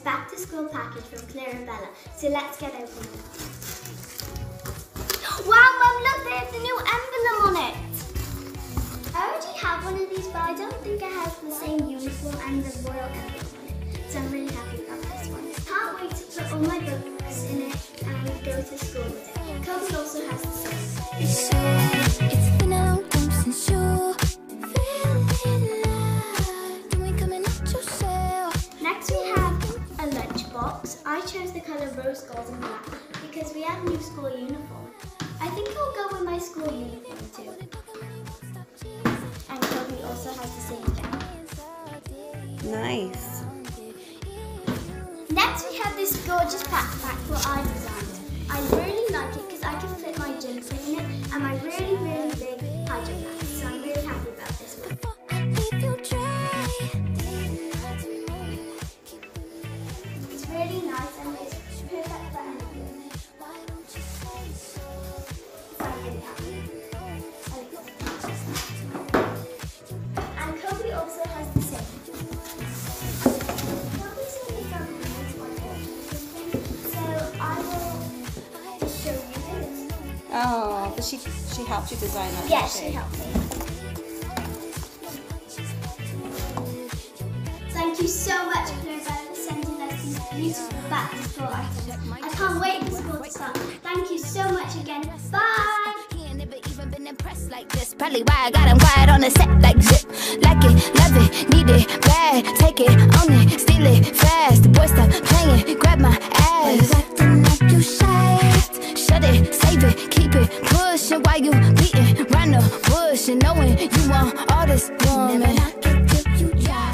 back to school package from Claireabella, so let's get opening it. Wow, Mum, look, there's the new emblem on it. I already have one of these, but I don't think it has the same uniform and the royal emblem on it, so I'm really happy about this one. Can't wait to put all my books in it and go to school with it. Kobe also has the same. It's been a long time since you feeling alive. Can we come and let yourself? Next we have a lunchbox. I chose the colour rose gold and black because we have new school uniform. I think it'll go with my school uniform too. And Kobe also has the same thing. Nice. Next we have this gorgeous backpack that I designed. I really like it because I can fit my jumper in it and my really, really big hydro pack. So I'm really happy about this one. It's really nice and it's perfect for anything. So I'm really happy. And Kobe also has the same. Kobe's only done this one, so I will just show you this. Oh, but she helped you design that. Yes, she helped me. Thank you so much, Claireabella, for sending us these beautiful back to school items. I can't wait for school to start. Thank you so much again. Bye! Like this, probably why I got him quiet on the set like zip. Like it, love it, need it, bad. Take it, own it, steal it, fast. The boy stop playing, grab my ass. Acting like you shy. Shut it, save it, keep it, pushing while you beating round the bush and knowing you want all this woman. Never knock it till you try.